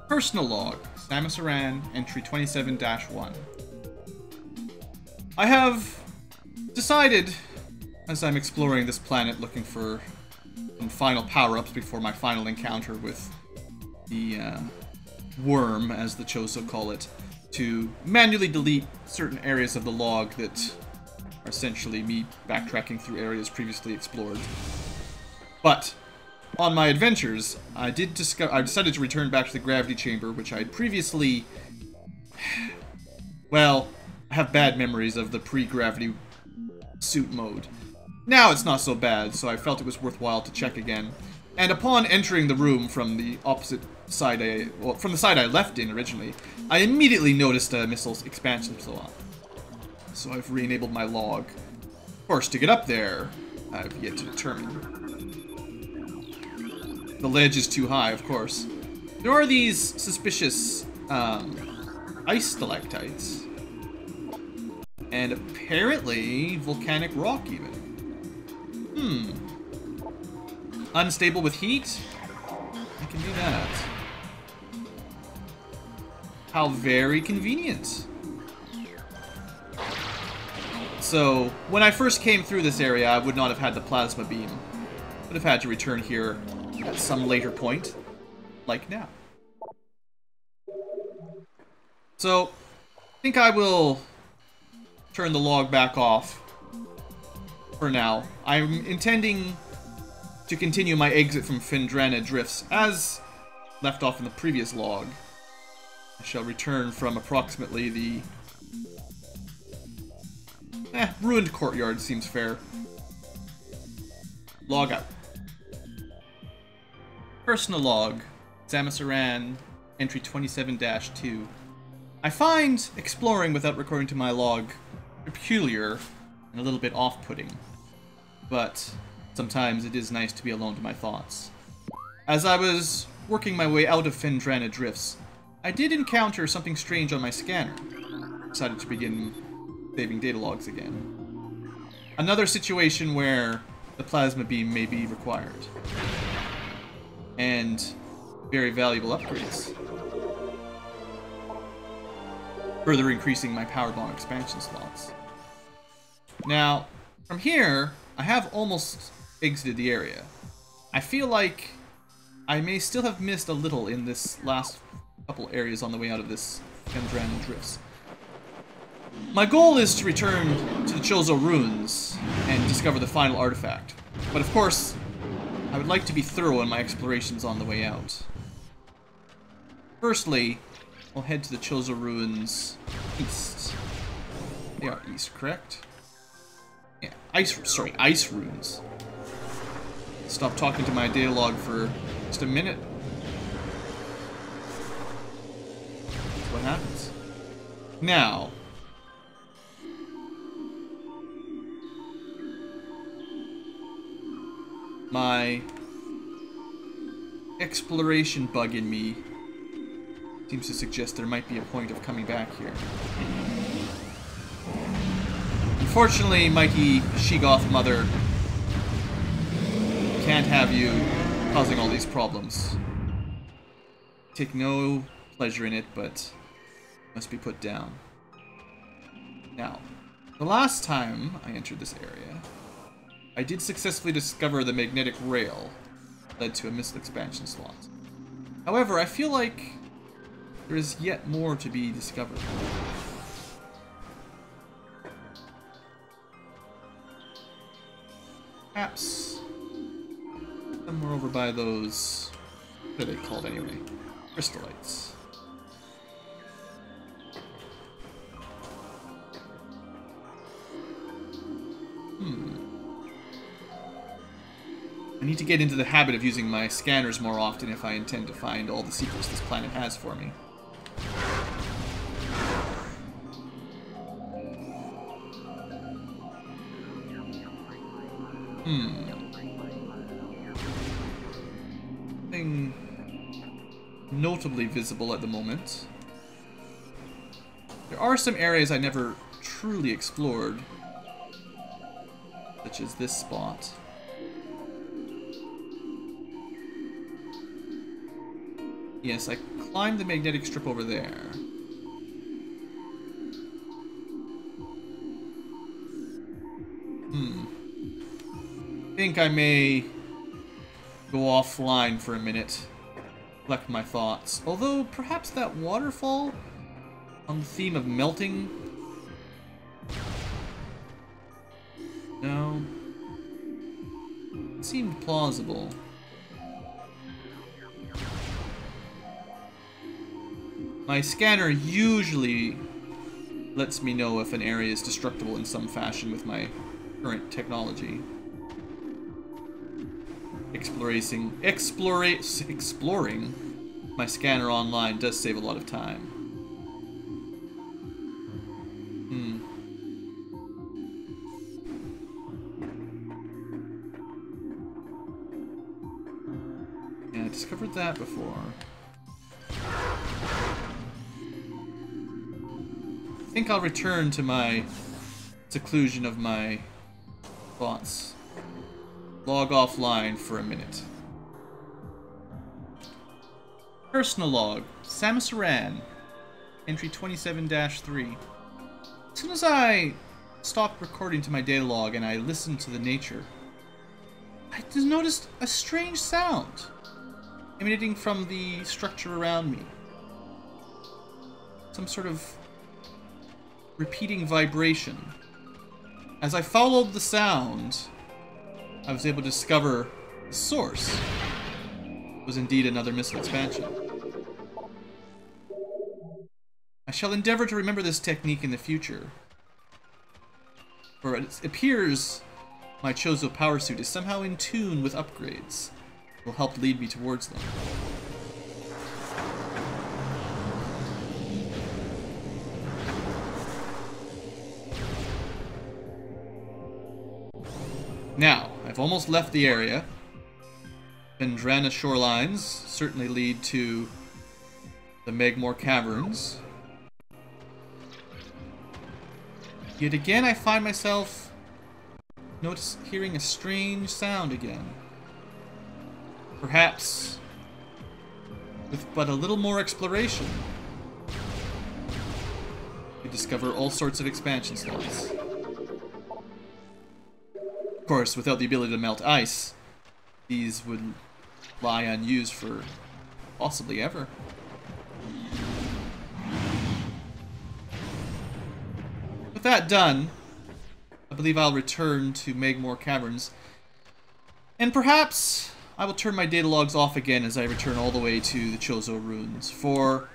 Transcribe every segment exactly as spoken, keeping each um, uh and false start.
Personal log, Samus Aran, entry twenty-seven dash one. I have decided, as I'm exploring this planet looking for some final power-ups before my final encounter with the uh, worm, as the Chozo call it, to manually delete certain areas of the log that are essentially me backtracking through areas previously explored. But on my adventures, I did discover I decided to return back to the gravity chamber, which I had previously, well, I have bad memories of the pre-gravity suit mode. Now it's not so bad, so I felt it was worthwhile to check again. And upon entering the room from the opposite side I, well, from the side I left in originally, I immediately noticed a missile's expansion slot. So I've re-enabled my log. Of course, to get up there, I've yet to determine. The ledge is too high, of course. There are these suspicious um, ice stalactites. And apparently volcanic rock even. Hmm. Unstable with heat? I can do that. How very convenient. So, when I first came through this area, I would not have had the plasma beam. Would have had to return here at some later point, like now. So, I think I will turn the log back off for now. I'm intending to continue my exit from Phendrana Drifts as left off in the previous log. I shall return from approximately the eh, ruined courtyard seems fair. Log out. Personal log, Samus Aran, entry twenty-seven dash two. I find exploring without recording to my log peculiar and a little bit off-putting, but sometimes it is nice to be alone to my thoughts. As I was working my way out of Phendrana Drifts, I did encounter something strange on my scanner. Decided to begin saving data logs again. Another situation where the plasma beam may be required. And very valuable upgrades. Further increasing my power bomb expansion slots. Now, from here, I have almost exited the area. I feel like I may still have missed a little in this last couple areas on the way out of this Phendrana Drifts. My goal is to return to the Chozo Ruins and discover the final artifact. But of course, I would like to be thorough in my explorations on the way out. Firstly, I'll head to the Chozo Ruins east. They are east, correct? Yeah, ice, sorry, ice runes. Stop talking to my data log for just a minute. That's what happens. Now, my exploration bug in me seems to suggest there might be a point of coming back here. Unfortunately, mighty Shegoth Mother can't have you causing all these problems. Take no pleasure in it, but must be put down. Now, the last time I entered this area, I did successfully discover the magnetic rail that led to a missile expansion slot. However, I feel like there is yet more to be discovered. Perhaps somewhere over by those, what are they called anyway? Crystallites. Hmm. I need to get into the habit of using my scanners more often if I intend to find all the secrets this planet has for me. Hmm. Nothing notably visible at the moment. There are some areas I never truly explored, such as this spot. Yes, I climbed the magnetic strip over there. Hmm. I think I may go offline for a minute. Collect my thoughts. Although, perhaps that waterfall on the theme of melting? No. It seemed plausible. My scanner usually lets me know if an area is destructible in some fashion with my current technology. Exploring, explore, exploring my scanner online does save a lot of time. Hmm. Yeah, I discovered that before. I think I'll return to my seclusion of my thoughts. Log offline for a minute. Personal log. Samus Aran. Entry twenty-seven dash three. As soon as I stopped recording to my data log and I listened to the nature, I just noticed a strange sound emanating from the structure around me. Some sort of repeating vibration. As I followed the sound, I was able to discover the source. It was indeed another missile expansion. I shall endeavor to remember this technique in the future, for it appears my Chozo power suit is somehow in tune with upgrades. It will help lead me towards them. Now, I've almost left the area. Vendrana shorelines certainly lead to the Megmore Caverns. Yet again, I find myself notice hearing a strange sound again. Perhaps with but a little more exploration, we discover all sorts of expansion slots. Of course, without the ability to melt ice, these would lie unused for possibly ever. With that done, I believe I'll return to Megmore Caverns, and perhaps I will turn my data logs off again as I return all the way to the Chozo Ruins, for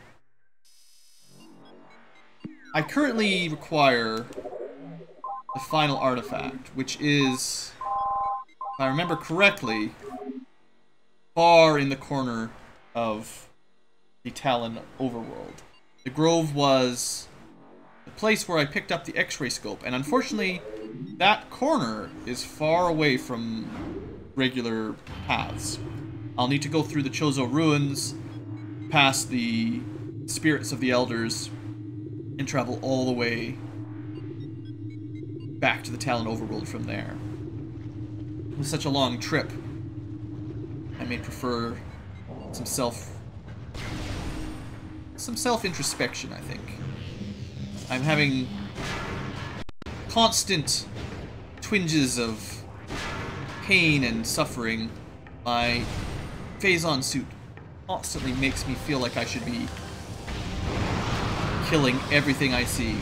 I currently require the final artifact, which is, if I remember correctly, far in the corner of the Talon overworld. The Grove was the place where I picked up the X-ray scope, and unfortunately, that corner is far away from regular paths. I'll need to go through the Chozo Ruins, past the Spirits of the Elders, and travel all the way back to the Talon overworld from there. With such a long trip, I may prefer some self... some self-introspection, I think. I'm having constant twinges of pain and suffering. My Phazon suit constantly makes me feel like I should be killing everything I see.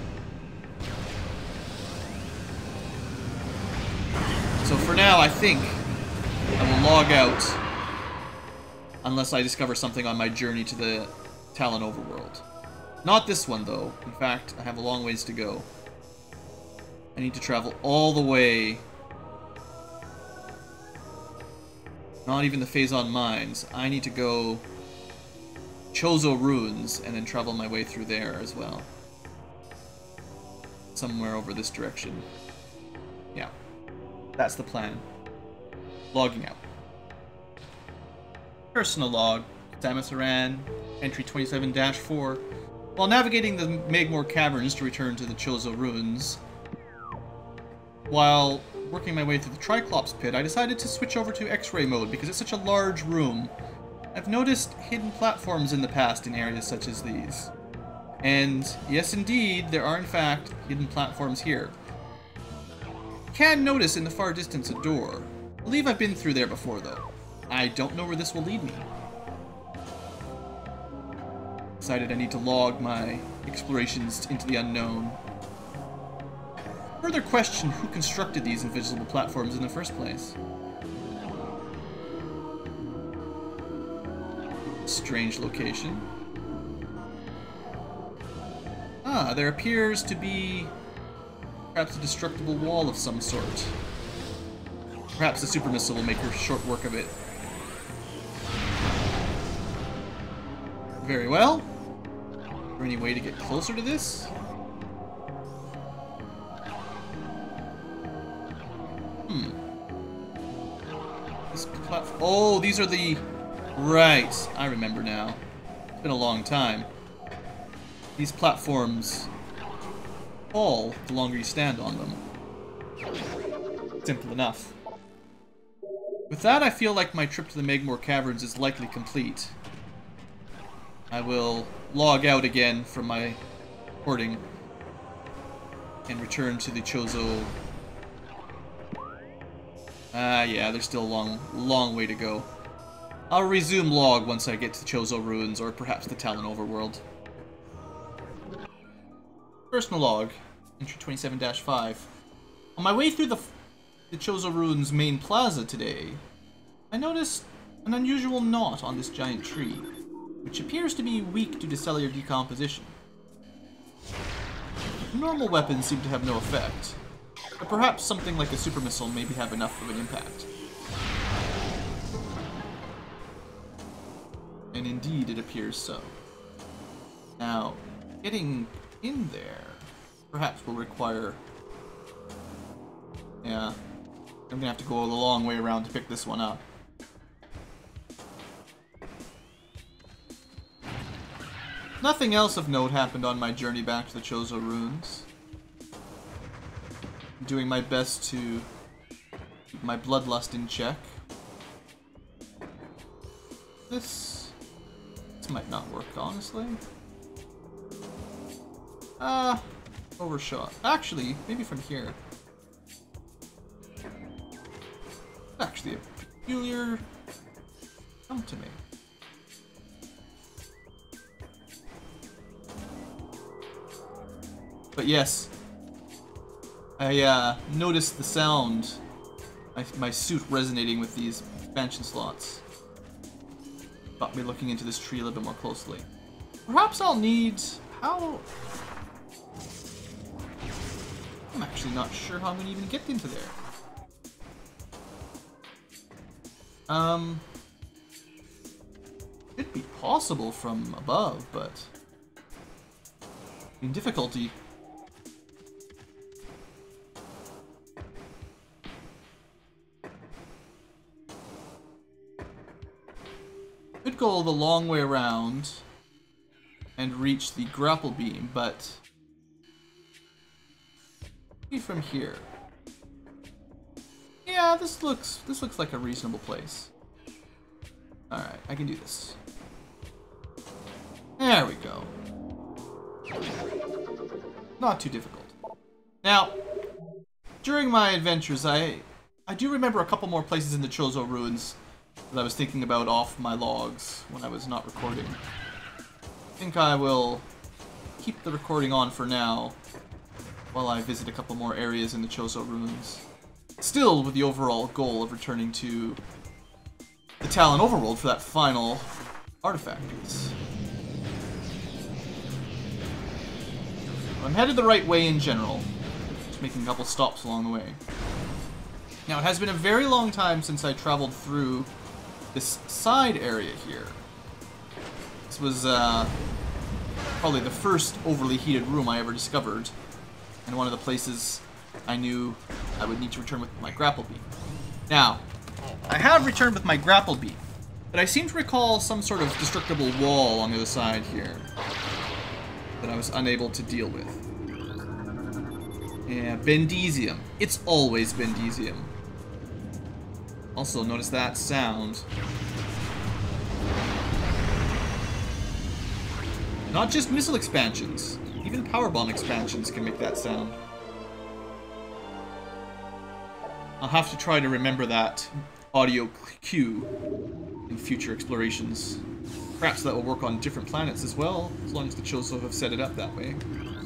So for now, I think I will log out unless I discover something on my journey to the Talon overworld. Not this one, though. In fact, I have a long ways to go. I need to travel all the way. Not even the Phazon Mines. I need to go Chozo Ruins and then travel my way through there as well. Somewhere over this direction. Yeah. That's the plan. Logging out. Personal log. Samus Aran. Entry twenty-seven dash four. While navigating the Megmore Caverns to return to the Chozo Ruins, while working my way through the Triclops pit, I decided to switch over to X-ray mode because it's such a large room. I've noticed hidden platforms in the past in areas such as these. And yes, indeed, there are in fact hidden platforms here. I can notice in the far distance a door. I believe I've been through there before, though. I don't know where this will lead me. Decided I need to log my explorations into the unknown. Further question who constructed these invisible platforms in the first place. Strange location. Ah, there appears to be perhaps a destructible wall of some sort. Perhaps the super missile will make her short work of it. Very well. Is there any way to get closer to this? Hmm. This platform. Oh, these are the. Right. I remember now. It's been a long time. These platforms fall the longer you stand on them. Simple enough. With that, I feel like my trip to the Megmore Caverns is likely complete. I will log out again from my recording and return to the Chozo. Ah, uh, yeah, there's still a long, long way to go. I'll resume log once I get to Chozo Ruins, or perhaps the Talon Overworld. Personal log, entry twenty-seven dash five. On my way through the, the Chozo Ruins main plaza today, I noticed an unusual knot on this giant tree, which appears to be weak due to cellular decomposition. Normal weapons seem to have no effect, but perhaps something like a super missile maybe have enough of an impact. And indeed, it appears so. Now, getting in there perhaps will require... Yeah, I'm gonna have to go the long way around to pick this one up. Nothing else of note happened on my journey back to the Chozo Ruins. I'm doing my best to keep my bloodlust in check. This... This might not work, honestly. Ah, uh, overshot. Actually, maybe from here. Actually, a peculiar come to me. But yes, I uh, noticed the sound, my, my suit resonating with these expansion slots. Got me looking into this tree a little bit more closely. Perhaps I'll need... How... I'm actually not sure how I'm going to even get into there. Um... It'd be possible from above, but... in difficulty... Could go the long way around and reach the grapple beam, but maybe from here. Yeah, this looks this looks like a reasonable place. All right, I can do this. There we go. Not too difficult. Now, during my adventures, I I do remember a couple more places in the Chozo Ruins that I was thinking about off my logs when I was not recording. I think I will keep the recording on for now while I visit a couple more areas in the Chozo Ruins. Still with the overall goal of returning to the Talon Overworld for that final artifact piece. I'm headed the right way in general, just making a couple stops along the way. Now, it has been a very long time since I traveled through this side area here. This was uh, probably the first overly heated room I ever discovered, and one of the places I knew I would need to return with my grapple beam. Now, I have returned with my grapple beam, but I seem to recall some sort of destructible wall on the other side here that I was unable to deal with. Yeah, Bendesium. It's always Bendesium. Also, notice that sound. Not just missile expansions. Even powerbomb expansions can make that sound. I'll have to try to remember that audio cue in future explorations. Perhaps that will work on different planets as well, as long as the Chozo have set it up that way.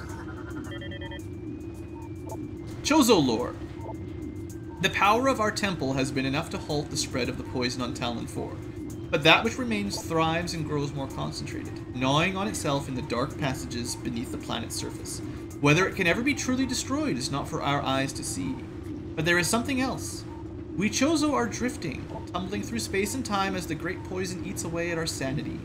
Chozo lore. The power of our temple has been enough to halt the spread of the poison on Talon four. But that which remains thrives and grows more concentrated, gnawing on itself in the dark passages beneath the planet's surface. Whether it can ever be truly destroyed is not for our eyes to see. But there is something else. We Chozo are drifting, tumbling through space and time as the great poison eats away at our sanity.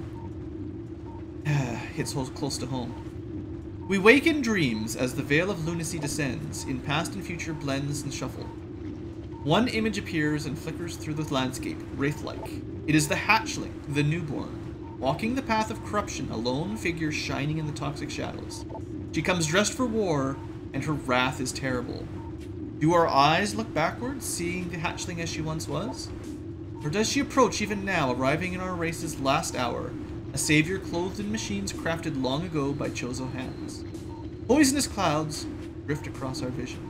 Hits close to home. We wake in dreams as the veil of lunacy descends, in past and future blends and shuffle. One image appears and flickers through the landscape, wraith-like. It is the hatchling, the newborn, walking the path of corruption, a lone figure shining in the toxic shadows. She comes dressed for war, and her wrath is terrible. Do our eyes look backwards, seeing the hatchling as she once was? Or does she approach even now, arriving in our race's last hour, a savior clothed in machines crafted long ago by Chozo hands? Poisonous clouds drift across our vision.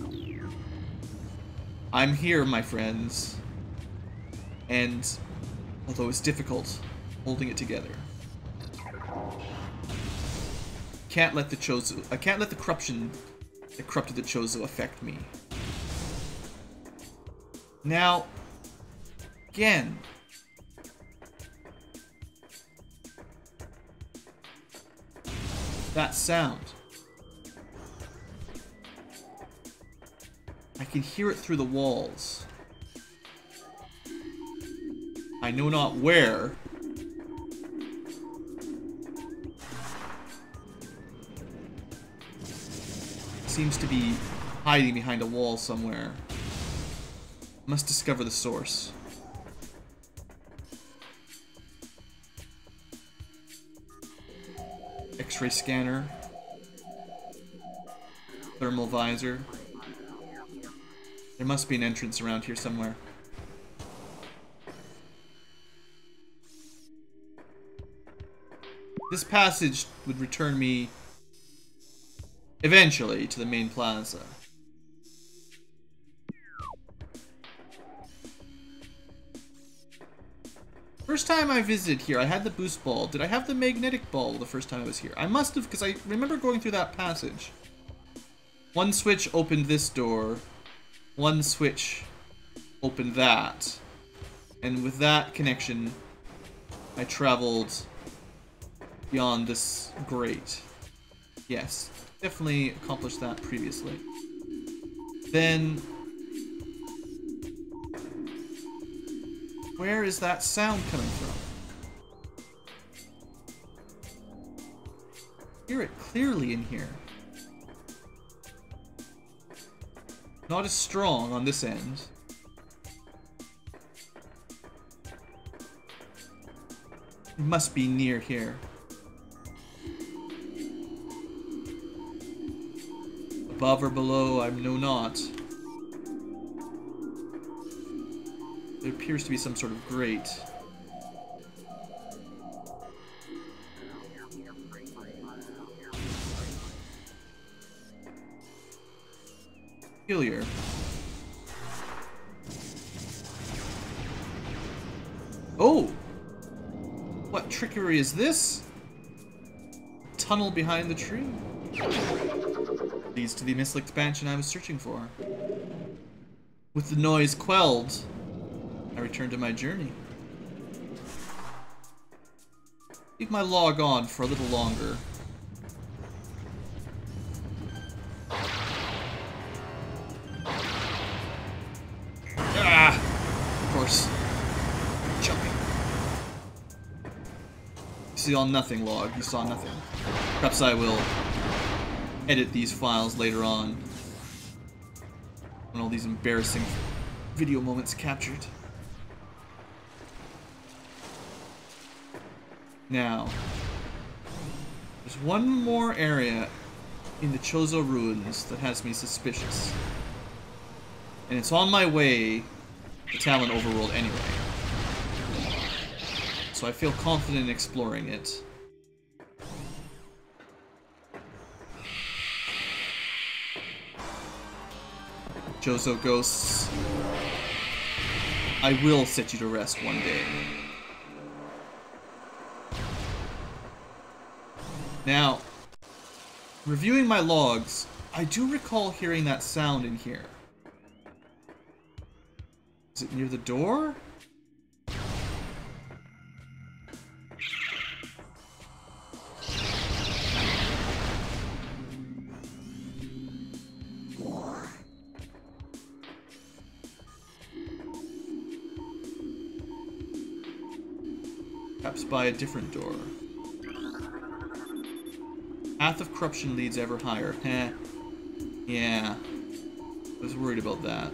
I'm here, my friends, and although it's difficult, holding it together. Can't let the Chozo, I can't let the corruption that corrupted the Chozo affect me. Now, again, that sound. I can hear it through the walls. I know not where. It seems to be hiding behind a wall somewhere. Must discover the source. X-ray scanner. Thermal visor. There must be an entrance around here somewhere. This passage would return me eventually to the main plaza. First time I visited here, I had the boost ball. Did I have the magnetic ball the first time I was here? I must have, because I remember going through that passage. One switch opened this door. One switch opened that. And with that connection, I traveled beyond this grate. Yes, definitely accomplished that previously. Then, where is that sound coming from? Hear it clearly in here. Not as strong on this end. It must be near here. Above or below, I know not. There appears to be some sort of grate. Peculiar. Oh! What trickery is this? Tunnel behind the tree. Leads to the missile expansion I was searching for. With the noise quelled, I return to my journey. Leave my log on for a little longer. Ah! Of course. Jumping. You saw nothing, log. You saw nothing. Perhaps I will edit these files later on. When all these embarrassing video moments captured. Now, there's one more area in the Chozo ruins that has me suspicious. And it's on my way to Talon Overworld anyway. So I feel confident in exploring it. Chozo ghosts, I will set you to rest one day. Now, reviewing my logs, I do recall hearing that sound in here. Is it near the door? Perhaps by a different door. Path of corruption leads ever higher. Heh. Yeah. I was worried about that.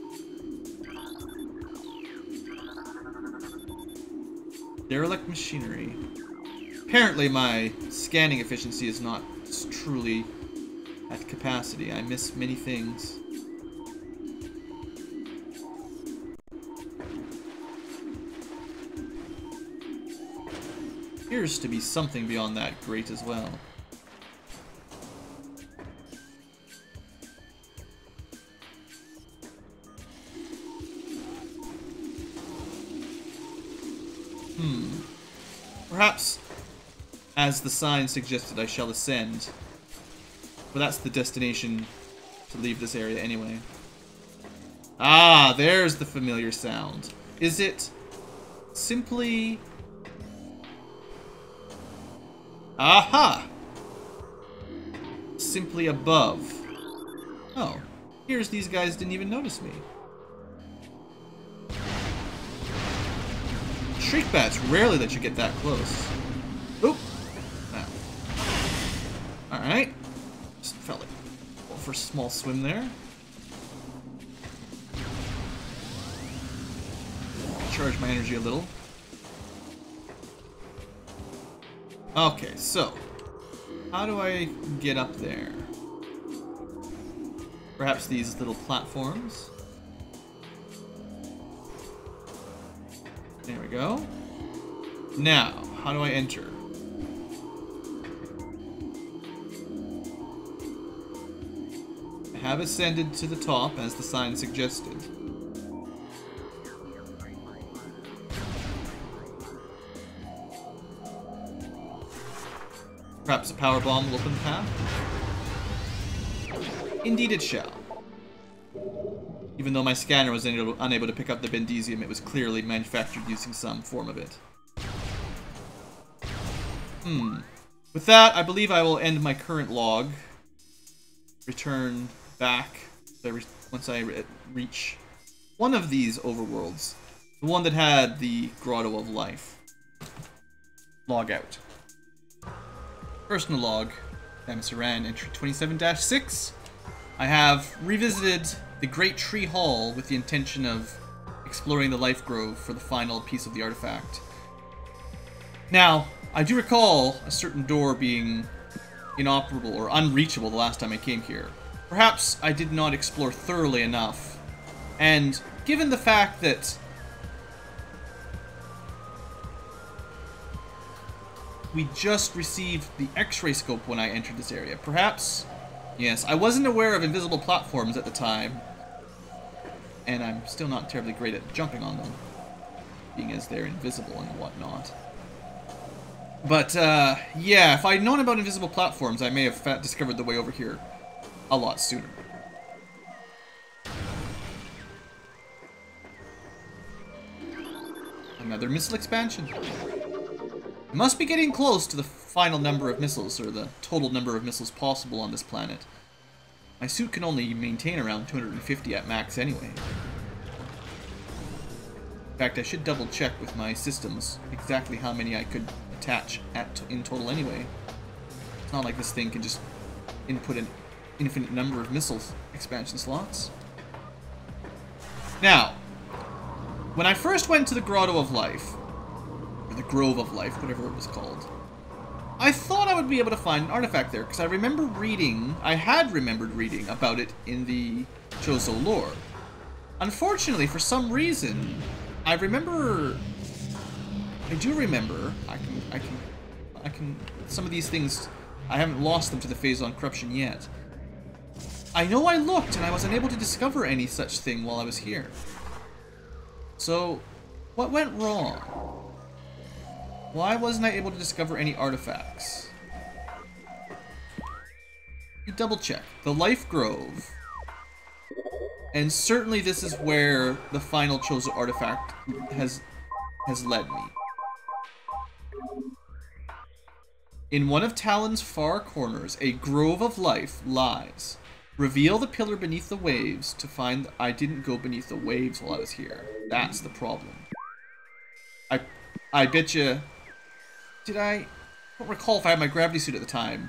Derelict machinery. Apparently my scanning efficiency is not truly at capacity. I miss many things. Appears to be something beyond that grate as well. Hmm. Perhaps, as the sign suggested, I shall ascend. But that's the destination to leave this area anyway. Ah, there's the familiar sound. Is it simply... Aha! Simply above. Oh, here's these guys didn't even notice me. Shriek bats rarely let you get that close. Oop! Now. Alright. Just felt like well, for a small swim there. Charge my energy a little. Okay, so how do I get up there? Perhaps these little platforms. There we go. Now, how do I enter? I have ascended to the top as the sign suggested. Perhaps a power bomb will open the path? Indeed it shall. Even though my scanner was unable to pick up the Bendesium, it was clearly manufactured using some form of it. Hmm. With that, I believe I will end my current log. Return back once I re reach one of these overworlds. The one that had the Grotto of Life. Log out. Personal log, Samus Aran, entry twenty-seven dash six. I have revisited the Great Tree Hall with the intention of exploring the Life Grove for the final piece of the artifact. Now, I do recall a certain door being inoperable or unreachable the last time I came here. Perhaps I did not explore thoroughly enough, and given the fact that we just received the X-ray scope when I entered this area. Perhaps, yes, I wasn't aware of invisible platforms at the time, and I'm still not terribly great at jumping on them, being as they're invisible and whatnot. But, uh, yeah, if I'd known about invisible platforms, I may have discovered the way over here a lot sooner. Another missile expansion. I must be getting close to the final number of missiles, or the total number of missiles possible on this planet. My suit can only maintain around two hundred fifty at max anyway. In fact, I should double check with my systems exactly how many I could attach at in total anyway. It's not like this thing can just input an infinite number of missiles expansion slots. Now, when I first went to the Grotto of Life, or the Grove of Life, whatever it was called, I thought I would be able to find an artifact there, because I remember reading, I had remembered reading about it in the Chozo lore. Unfortunately, for some reason, I remember, I do remember, I can, I can, I can, some of these things, I haven't lost them to the Phazon corruption yet. I know I looked and I was unable to discover any such thing while I was here. So, what went wrong? Why wasn't I able to discover any artifacts? You double check. The Life Grove. And certainly this is where the final chosen artifact has has led me. In one of Talon's far corners, a grove of life lies. Reveal the pillar beneath the waves to find I didn't go beneath the waves while I was here. That's the problem. I I bet you. Did I? I don't recall if I had my gravity suit at the time.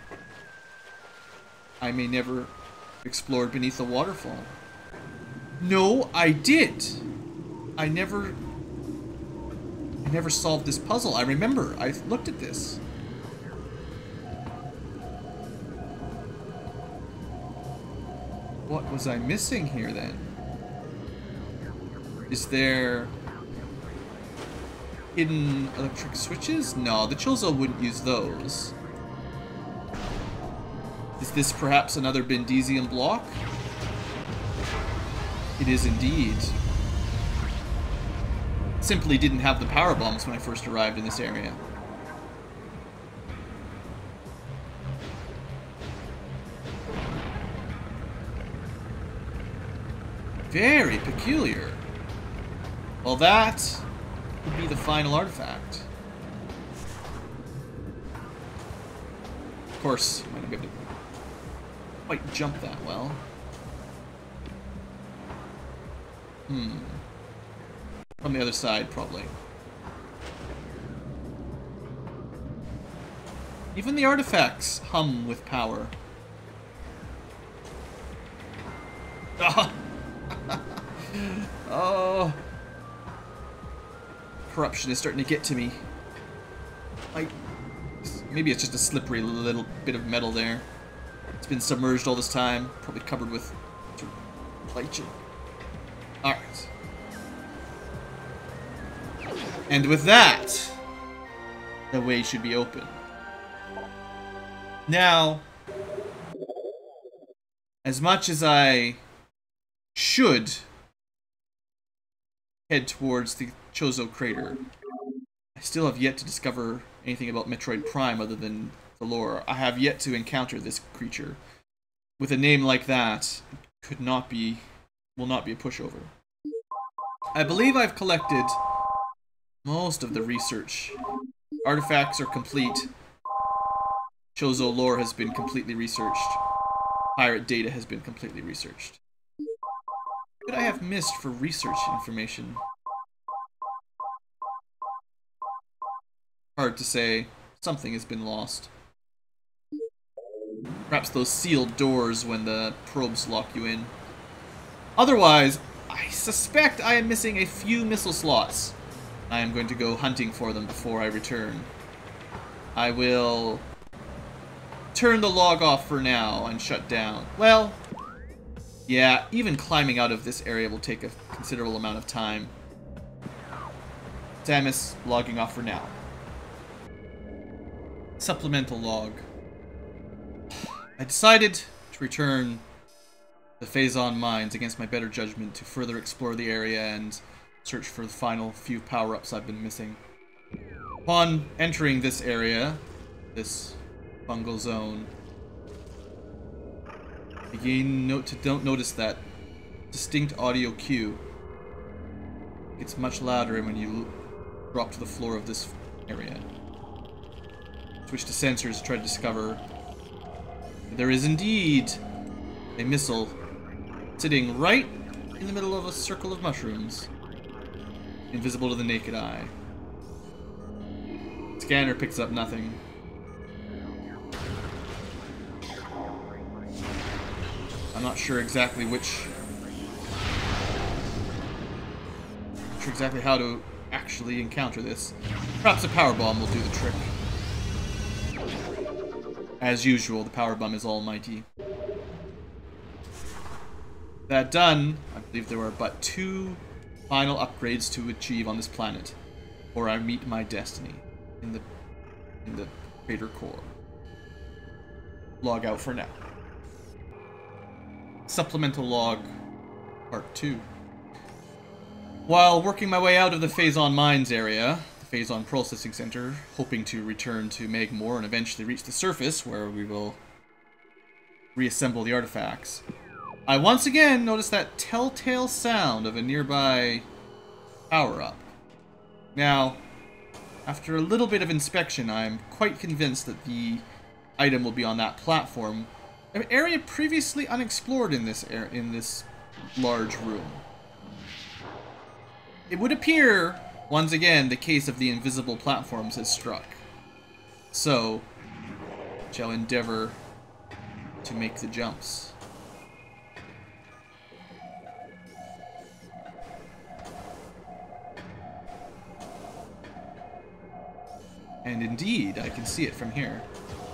I may never explored beneath the waterfall. No, I did. I never. I never solved this puzzle. I remember. I looked at this. What was I missing here then? Is there hidden electric switches? No, the Chozo wouldn't use those. Is this perhaps another Bendesian block? It is indeed. Simply didn't have the power bombs when I first arrived in this area. Very peculiar. Well, that would be the final artifact. Of course, I'm not gonna be able to quite jump that well. Hmm. From the other side, probably. Even the artifacts hum with power. Ah! Oh, corruption is starting to get to me. Like, maybe it's just a slippery little bit of metal there. It's been submerged all this time, probably covered with lichen. All right, and with that, the way should be open. Now, as much as I should head towards the Chozo crater, I still have yet to discover anything about Metroid Prime other than the lore. I have yet to encounter this creature. With a name like that, it could not be, will not be a pushover. I believe I've collected most of the research. Artifacts are complete. Chozo lore has been completely researched. Pirate data has been completely researched. What could I have missed for research information? Hard to say. Something has been lost. Perhaps those sealed doors when the probes lock you in. Otherwise, I suspect I am missing a few missile slots. I am going to go hunting for them before I return. I will turn the log off for now and shut down. Well, yeah, even climbing out of this area will take a considerable amount of time. Samus, logging off for now. Supplemental log. I decided to return the Phazon Mines against my better judgment to further explore the area and search for the final few power-ups I've been missing. Upon entering this area, this fungal zone, again, note to don't notice that distinct audio cue. It's much louder when you drop to the floor of this area. Switch to sensors to try to discover there is indeed a missile sitting right in the middle of a circle of mushrooms, invisible to the naked eye. Scanner picks up nothing. I'm not sure exactly which... Not sure exactly how to actually encounter this. Perhaps a power bomb will do the trick. As usual, the power bomb is almighty. That done, I believe there are but two final upgrades to achieve on this planet, or I meet my destiny in the in the crater core. Log out for now. Supplemental log part two. While working my way out of the Phazon Mines area, the Phazon Processing Center, hoping to return to Magmore and eventually reach the surface where we will reassemble the artifacts, I once again noticed that telltale sound of a nearby power-up. Now, after a little bit of inspection, I am quite convinced that the item will be on that platform, an area previously unexplored in this air in this large room. It would appear, once again, the case of the invisible platforms has struck. So, shall endeavor to make the jumps. And indeed, I can see it from here.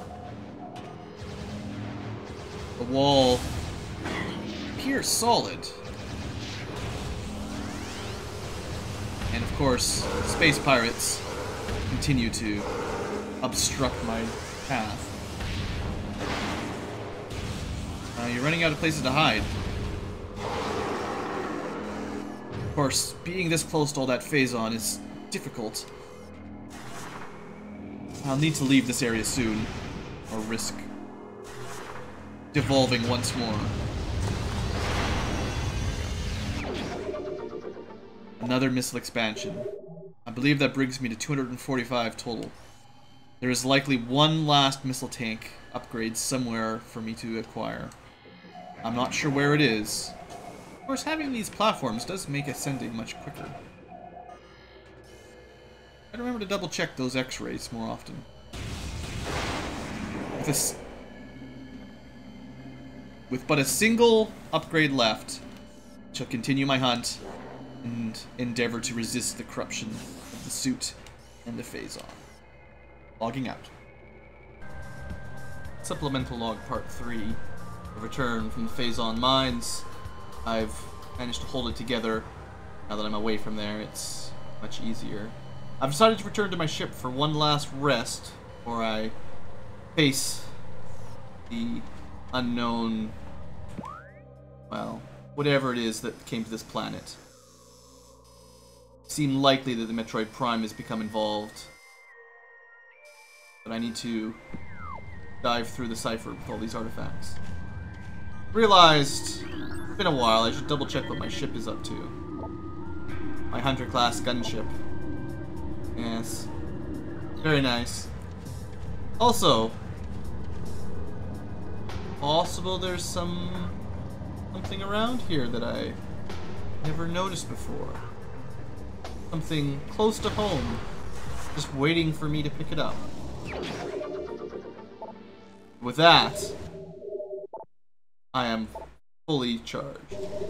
The wall appears solid. And of course, space pirates continue to obstruct my path. Uh, you're running out of places to hide. Of course, being this close to all that Phazon is difficult. I'll need to leave this area soon, or risk devolving once more. Another missile expansion. I believe that brings me to two hundred forty-five total. There is likely one last missile tank upgrade somewhere for me to acquire. I'm not sure where it is. Of course, having these platforms does make ascending much quicker. I remember to double check those X-rays more often. With, this, with but a single upgrade left, I shall continue my hunt and endeavor to resist the corruption of the suit and the Phazon. Logging out. Supplemental log part three. A return from the Phazon Mines. I've managed to hold it together. Now that I'm away from there, it's much easier. I've decided to return to my ship for one last rest before I face the unknown, well, whatever it is that came to this planet. It seemed likely that the Metroid Prime has become involved, but I need to dive through the cipher with all these artifacts. Realized, it's been a while, I should double check what my ship is up to. My Hunter class gunship. Yes. Very nice. Also, possible there's some something around here that I never noticed before. Something close to home, just waiting for me to pick it up. With that, I am fully charged.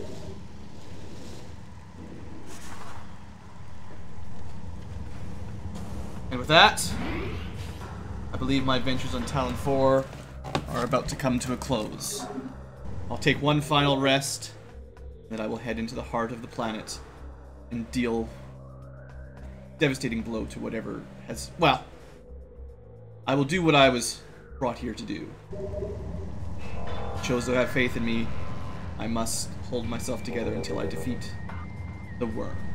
And with that, I believe my adventures on Talon four are about to come to a close. I'll take one final rest, then I will head into the heart of the planet and deal a devastating blow to whatever has... Well, I will do what I was brought here to do. I chose to have faith in me. I must hold myself together until I defeat the worm.